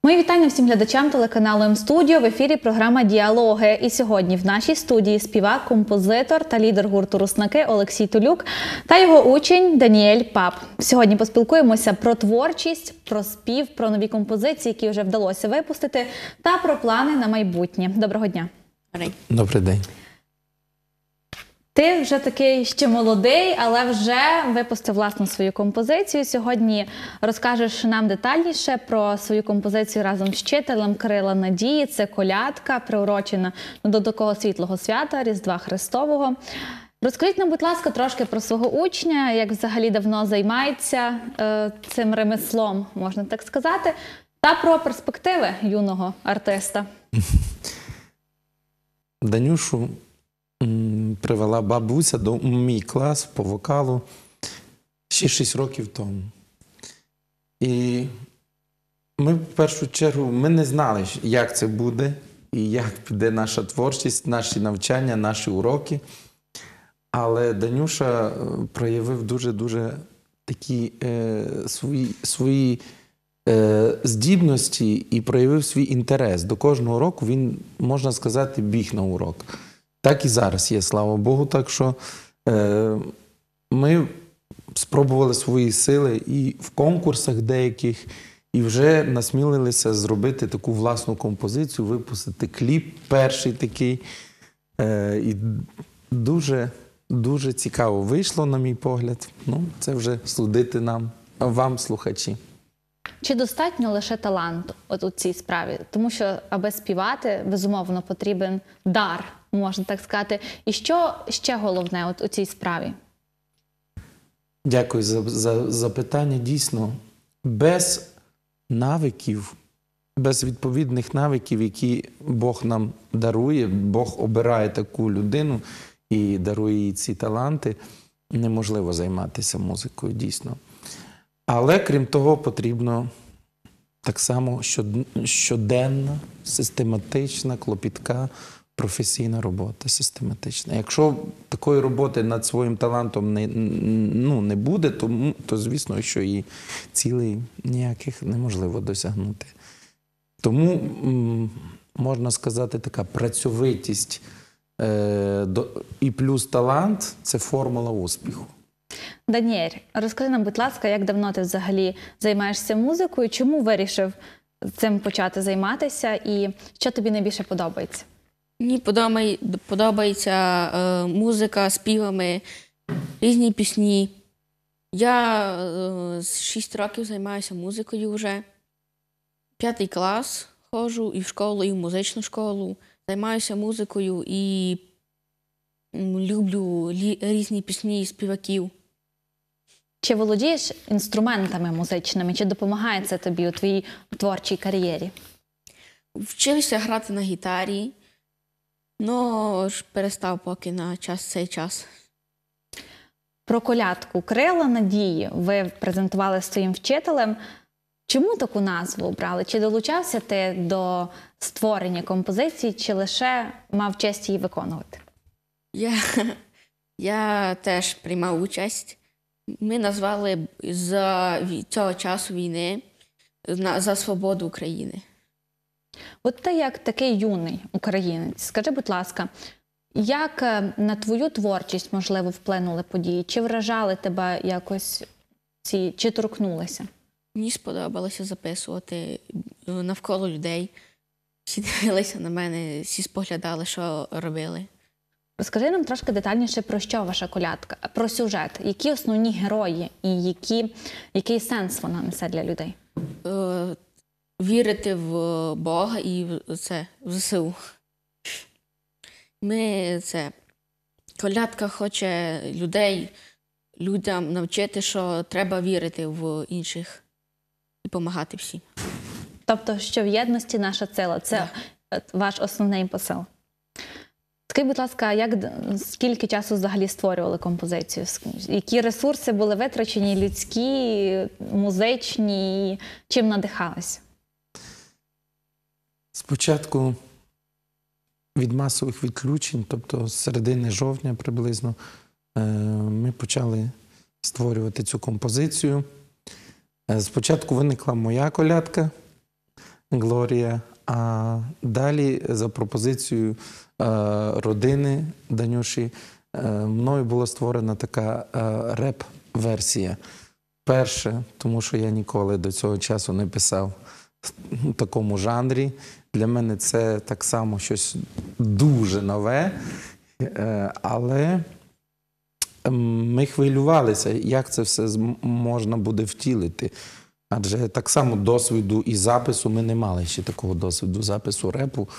Мої вітання всім глядачам телеканалу М-студіо. В ефірі програма «Діалоги». І сьогодні в нашій студії співак, композитор та лідер гурту «Руснаки» Олексій Толюк та його учень Даніель Пап. Сьогодні поспілкуємося про творчість, про спів, про нові композиції, які вже вдалося випустити, та про плани на майбутнє. Доброго дня. Добрий день. Ти вже такий ще молодий, але вже випустив власну свою композицію. Сьогодні розкажеш нам детальніше про свою композицію разом з вчителем Крила Надії. Це колядка, приурочена до такого світлого свята Різдва Христового. Розкажіть нам, будь ласка, трошки про свого учня, як взагалі давно займається цим ремеслом, можна так сказати, та про перспективи юного артиста. Данюшу привела бабуся до мій клас по вокалу ще 6 років тому. І ми, в першу чергу, ми не знали, як це буде і як піде наша творчість, наші навчання, наші уроки. Але Данюша проявив дуже-дуже такі свої здібності і проявив свій інтерес. До кожного року він, можна сказати, біг на урок. Так і зараз є, слава Богу. Так що ми спробували свої сили і в конкурсах деяких, і вже насмілилися зробити таку власну композицію, випустити кліп перший такий. І дуже цікаво вийшло, на мій погляд. Ну, це вже судити нам, вам, слухачі. Чи достатньо лише таланту у цій справі? Тому що, аби співати, безумовно, потрібен дар, можна так сказати. І що ще головне у цій справі? Дякую за запитання. Дійсно, без навиків, без відповідних навиків, які Бог нам дарує, Бог обирає таку людину і дарує їй ці таланти, неможливо займатися музикою, дійсно. Але, крім того, потрібно так само щоденна, систематична, клопітка, професійна робота, систематична. Якщо такої роботи над своїм талантом не буде, то звісно, що і цілей ніяких неможливо досягнути. Тому, можна сказати, така працьовитість і плюс талант – це формула успіху. Даніель, розкажи нам, будь ласка, як давно ти взагалі займаєшся музикою, чому вирішив цим почати займатися і що тобі найбільше подобається? Мені подобається музика, співами, різні пісні. Я з 6 років займаюся музикою вже. 5 клас ходжу і в школу, і в музичну школу. Займаюся музикою і люблю різні пісні і співаків. Чи володієш інструментами музичними? Чи допомагає це тобі у твоїй творчій кар'єрі? Вчився грати на гітарі, але перестав поки на цей час. Про колядку «Крила Надії» ви презентували своїм вчителем. Чому таку назву обрали? Чи долучався ти до створення композиції, чи лише мав честь її виконувати? Я теж приймав участь. Ми назвали за цього часу війни «За свободу України». От ти як такий юний українець, скажи, будь ласка, як на твою творчість, можливо, вплинули події? Чи вражали тебе якось чи торкнулися? Мені сподобалося записувати навколо людей. Всі дивилися на мене, всі споглядали, що робили. Розкажи нам трошки детальніше, про що ваша колядка, про сюжет, які основні герої і який сенс вона несе для людей? Вірити в Бога і в ЗСУ. Колядка хоче людям навчити, що треба вірити в інших і допомагати всім. Тобто, що в єдності наша сила – це ваш основний посил. Скажіть, будь ласка, скільки часу взагалі створювали композицію? Які ресурси були витрачені, людські, музичні, чим надихалися? Спочатку від масових відключень, тобто з середини жовтня приблизно, ми почали створювати цю композицію. Спочатку виникла моя колядка, Глорія. А далі за пропозицією родини Данюші мною була створена така реп-версія. Перше, тому що я ніколи до цього часу не писав в такому жанрі. Для мене це так само щось дуже нове, але ми хвилювалися, як це все можна буде втілити. Адже так само досвіду і запису ми не мали ще такого досвіду запису репу.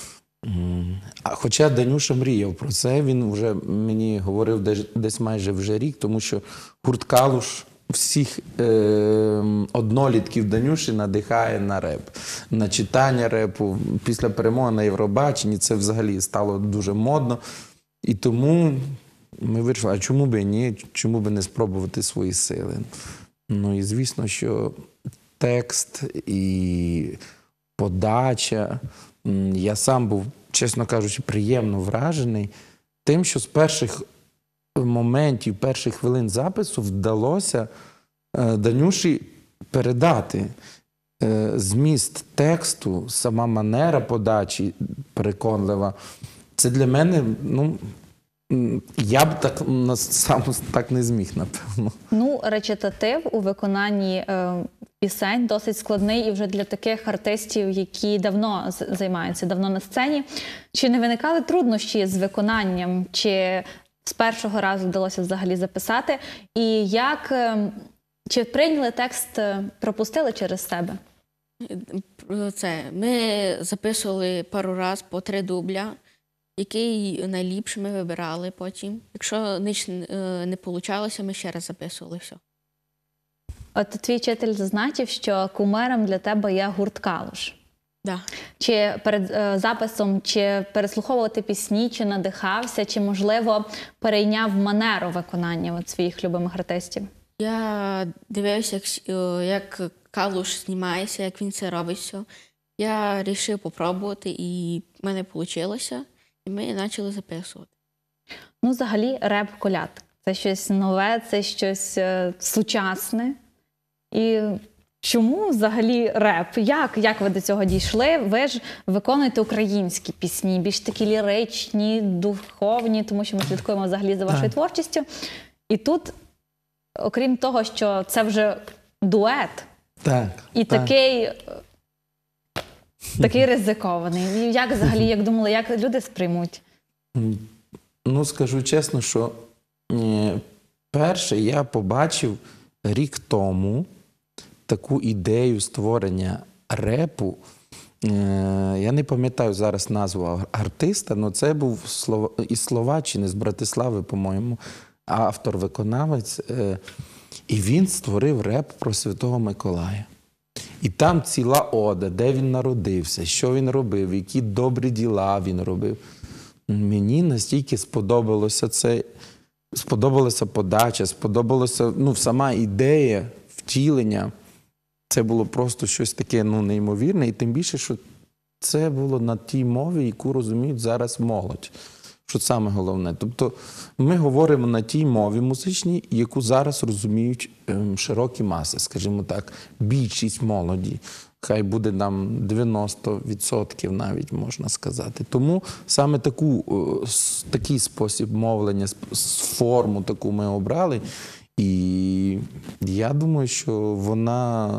Хоча Данюша мріяв про це, він вже мені говорив десь майже вже рік, тому що гурт «Калуш» всіх однолітків Данюші надихає на реп, на читання репу. Після перемоги на Євробаченні це взагалі стало дуже модно. І тому ми вирішили, а чому б і ні, чому б не спробувати свої сили. Ну і звісно, що текст і подача, я сам був, чесно кажучи, приємно вражений тим, що з перших моментів, перших хвилин запису вдалося Данюші передати зміст тексту, сама манера подачі переконлива. Це для мене, ну, я б сам так не зміг, напевно. Ну, речитатив у виконанні пісень досить складний і вже для таких артистів, які давно займаються, давно на сцені. Чи не виникали труднощі з виконанням? Чи з першого разу вдалося взагалі записати? І чи прийняли текст, пропустили через себе? Ми записували пару раз по 3 дубля, який найліпший ми вибирали потім. Якщо не вийшло, ми ще раз записували все. От твій вчитель зазначив, що кумиром для тебе є гурт «Калуш». Да. Чи перед записом, чи переслуховувати пісні, чи надихався, чи, можливо, перейняв манеру виконання своїх любимих артистів? Я дивився, як Калуш знімається, як він це робить все. Я вирішив спробувати, і в мене вийшло, і ми почали записувати. Ну, взагалі, реп-колядка. Це щось нове, це щось сучасне. І чому взагалі реп? Як ви до цього дійшли? Ви ж виконуєте українські пісні, більш такі ліричні, духовні, тому що ми слідкуємо взагалі за вашою творчістю. І тут, окрім того, що це вже дует, і такий ризикований. Як взагалі, як думали, як люди сприймуть? Ну, скажу чесно, що перше я побачив рік тому таку ідею створення репу. Я не пам'ятаю зараз назву артиста, але це був із Словаччини, з Братислави, по-моєму, автор-виконавець. І він створив реп про Святого Миколая. І там ціла ода, де він народився, що він робив, які добрі діла він робив. Мені настільки сподобалося це, сподобалася подача, сподобалася сама ідея втілення. Це було просто щось таке неймовірне, і тим більше, що це було на тій мові, яку розуміють зараз молодь. Що саме головне. Тобто ми говоримо на тій мові музичній, яку зараз розуміють широкі маси, скажімо так, більшість молоді. Хай буде нам 90% навіть, можна сказати. Тому саме такий спосіб мовлення, форму таку ми обрали. І я думаю, що вона,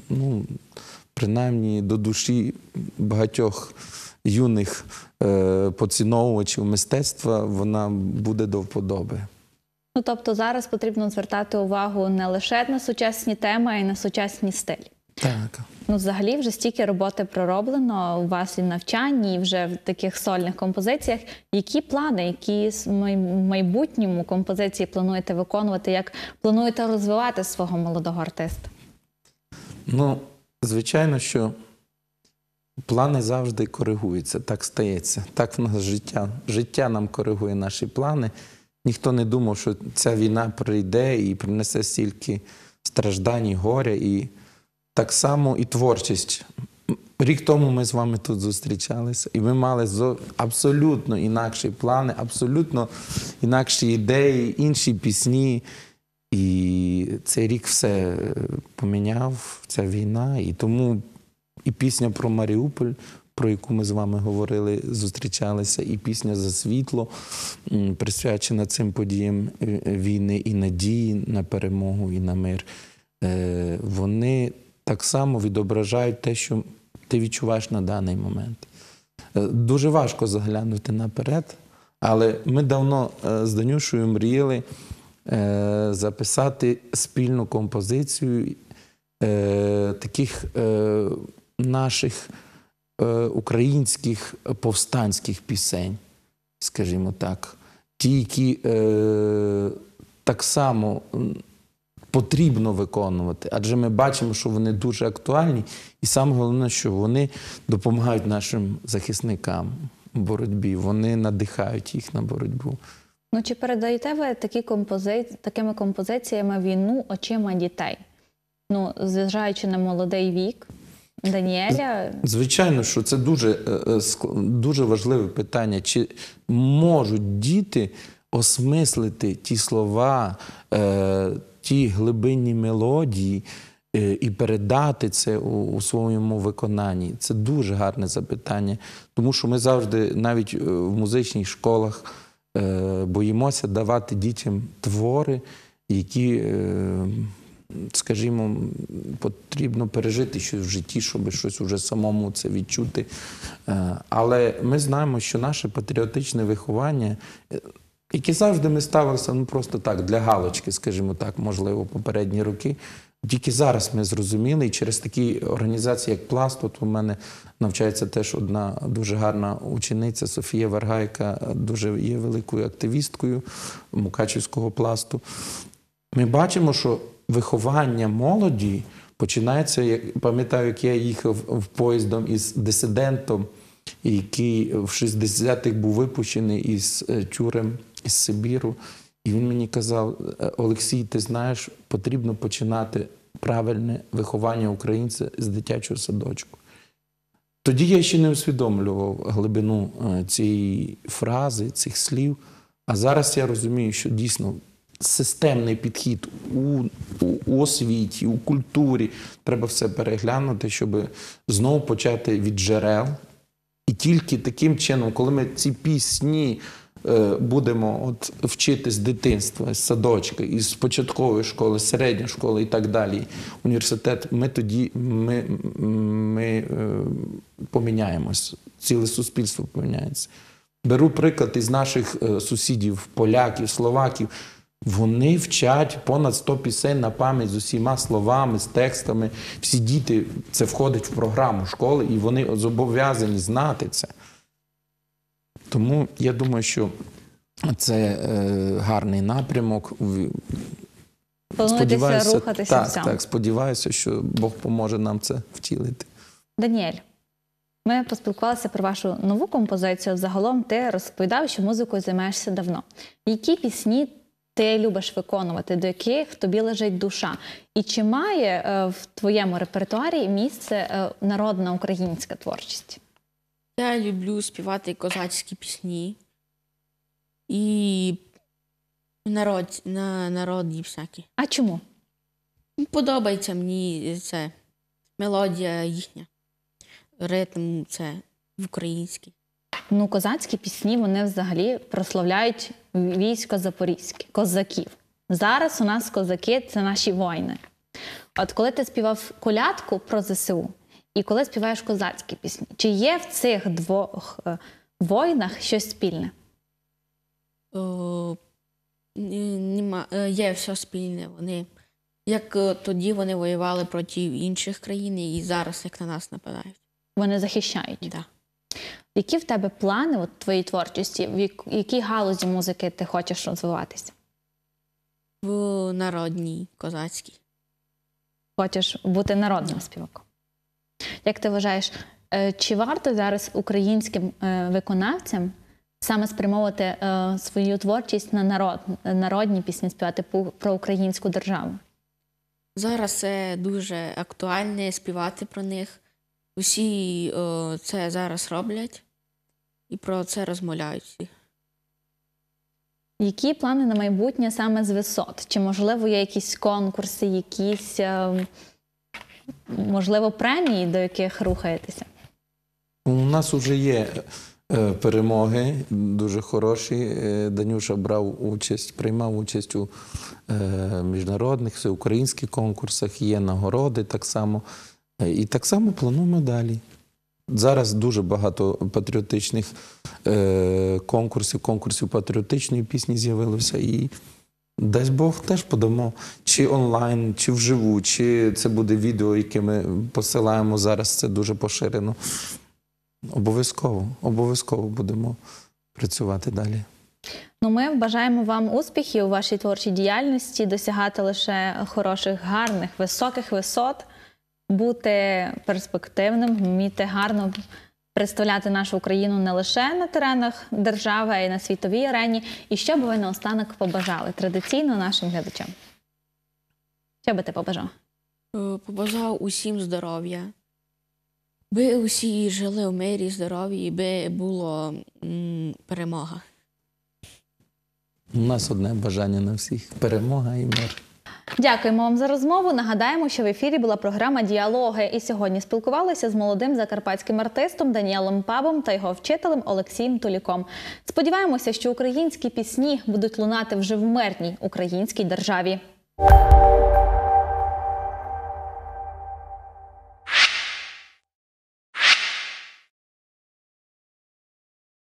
принаймні до душі багатьох юних поціновувачів мистецтва, вона буде до вподоби. Ну, тобто зараз потрібно звертати увагу не лише на сучасні теми, а й на сучасні стилі. Так. Ну, взагалі, вже стільки роботи пророблено у вас і в навчанні, і вже в таких сольних композиціях. Які плани, які в майбутньому композиції плануєте виконувати, як плануєте розвивати свого молодого артиста? Ну, звичайно, що плани завжди коригуються, так стається. Так в нас життя. Життя нам коригує наші плани. Ніхто не думав, що ця війна прийде і принесе стільки страждань і горя. І так само і творчість. Рік тому ми з вами тут зустрічалися, і ми мали абсолютно інакші плани, абсолютно інакші ідеї, інші пісні. І цей рік все поміняв, ця війна. І тому і пісня про Маріуполь, про яку ми з вами говорили, зустрічалися, і пісня «За світло», присвячена цим подіям війни і надії на перемогу і на мир. Вони так само відображають те, що ти відчуваєш на даний момент. Дуже важко заглянути наперед, але ми давно з Данюшею мріяли записати спільну композицію таких наших українських повстанських пісень, скажімо так. Ті, які так само потрібно виконувати, адже ми бачимо, що вони дуже актуальні, і саме головне, що вони допомагають нашим захисникам у боротьбі, вони надихають їх на боротьбу. Ну, чи передаєте ви такими композиціями війну очима дітей? Ну, зважаючи на молодий вік Даніеля. Звичайно, що це дуже важливе питання. Чи можуть діти осмислити ті слова, ті глибинні мелодії і передати це у своєму виконанні? Це дуже гарне запитання, тому що ми завжди, навіть в музичних школах, боїмося давати дітям твори, які, скажімо, потрібно пережити щось в житті, щоб щось уже самому це відчути. Але ми знаємо, що наше патріотичне виховання, яке завжди ми ставилися, ну просто так, для галочки, скажімо так, можливо, попередні роки, тільки зараз ми зрозуміли, і через такі організації, як «Пласт», от у мене навчається теж одна дуже гарна учениця Софія Варга, яка дуже є великою активісткою Мукачівського «Пласту». Ми бачимо, що виховання молоді починається, пам'ятаю, як я їхав поїздом із дисидентом, який в 60-х був випущений із тюрем, із Сибіру. І він мені казав: Олексій, ти знаєш, потрібно починати правильне виховання українця з дитячого садочку. Тоді я ще не усвідомлював глибину цієї фрази, цих слів. А зараз я розумію, що дійсно системний підхід у освіті, у культурі. Треба все переглянути, щоб знову почати від джерел. І тільки таким чином, коли ми ці пісні будемо вчити з дитинства, з садочка, із початкової школи, середньої школи і так далі, університет, ми тоді поміняємось, ціле суспільство поміняється. Беру приклад із наших сусідів, поляків, словаків. Вони вчать понад 100 пісень на пам'ять з усіма словами, з текстами. Всі діти, це входить в програму школи, і вони зобов'язані знати це. Тому я думаю, що це гарний напрямок. Плануєтеся рухатися в цьому? Так, сподіваюся, що Бог поможе нам це втілити. Даніель, ми поспілкувалися про вашу нову композицію. Загалом ти розповідав, що музикою займаєшся давно. Які пісні ти любиш виконувати, до яких тобі лежить душа? І чи має в твоєму репертуарі місце народна українська творчість? Я люблю співати козацькі пісні і народні всякі. А чому? Подобається мені це мелодія їхня, ритм це в український. Ну, козацькі пісні, вони взагалі прославляють військо запорізьке, козаків. Зараз у нас козаки – це наші воїни. От коли ти співав колядку про ЗСУ, і коли співаєш козацькі пісні, чи є в цих двох воїнах щось спільне? Є все спільне. Як тоді вони воювали проти інших країн, і зараз як на нас нападають. Вони захищають? Так. Да. Які в тебе плани у твоїй творчості? В якій галузі музики ти хочеш розвиватися? В народній, козацькій. Хочеш бути народним співаком? Як ти вважаєш, чи варто зараз українським виконавцям саме спрямовувати свою творчість на народні пісні, співати про українську державу? Зараз це дуже актуальне, співати про них. Усі це зараз роблять і про це розмовляють всі. Які плани на майбутнє саме з висот? Чи, можливо, є якісь конкурси, якісь можливо, премії, до яких рухаєтеся? У нас вже є перемоги дуже хороші. Данюша приймав участь у міжнародних, всеукраїнських конкурсах, є нагороди так само. І так само плануємо далі. Зараз дуже багато патріотичних конкурсів патріотичної пісні з'явилося. І дасть Бог теж подамо, чи онлайн, чи вживу, чи це буде відео, яке ми посилаємо зараз, це дуже поширено. Обов'язково будемо працювати далі. Ну, ми бажаємо вам успіхів у вашій творчій діяльності, досягати лише хороших, гарних, високих висот, бути перспективним, вміти гарно представляти нашу Україну не лише на теренах держави, а й на світовій арені. І що б ви наостанок побажали традиційно нашим глядачам? Що би ти побажав? Побажав усім здоров'я. Би усі жили в мирі, здоров'ї, би була перемога. У нас одне бажання на всіх – перемога і мир. Дякуємо вам за розмову. Нагадаємо, що в ефірі була програма «Діалоги». І сьогодні спілкувалися з молодим закарпатським артистом Даніелом Пабом та його вчителем Олексієм Туліком. Сподіваємося, що українські пісні будуть лунати вже в мирній українській державі.